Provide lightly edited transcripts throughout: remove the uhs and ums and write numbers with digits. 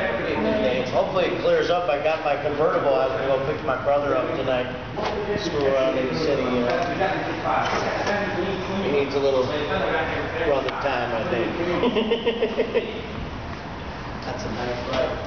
Hopefully it clears up. I got my convertible. I was going to go pick my brother up tonight. Screw around in the city. He needs a little brother time, I think. That's a nice ride.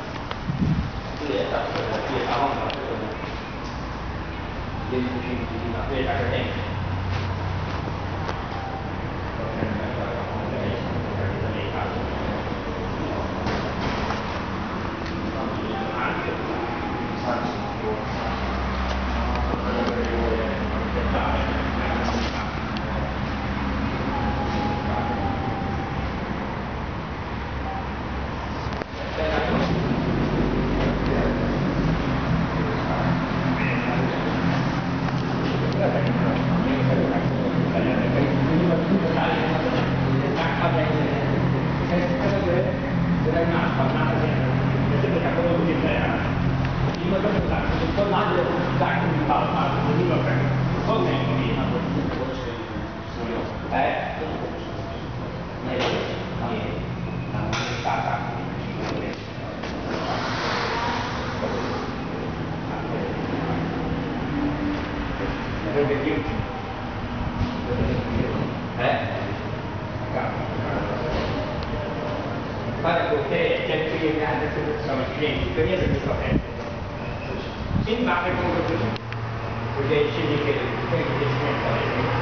Fare con te c'è qui sono clienti, per niente mi sto attento. In mare comunque così, perché scegli che poi ti descrive.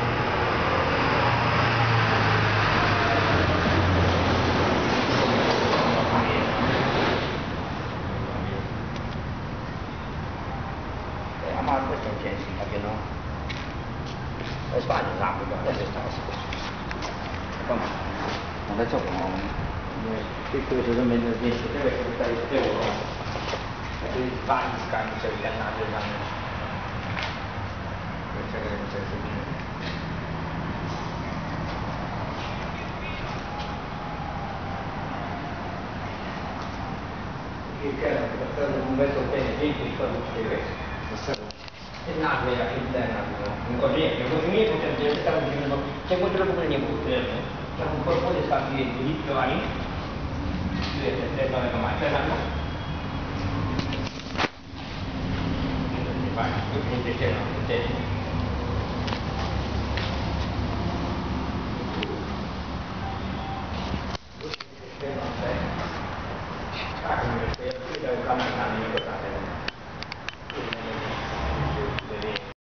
Ma questo non c'è in perché no? E Spagna, l'Africa, adesso sta adesso questo sono meglio smesso, deve stare il euro. E vari scambi c'è il canale che c'era un bel hotel dentro il questo. E nato era interna, un corriere, un corriere potrebbe stare dicendo c'è molto poco di niente, c'è un corpo di stabilimento di giovani, non è mai, c'è l'anno. Vai, io c'è un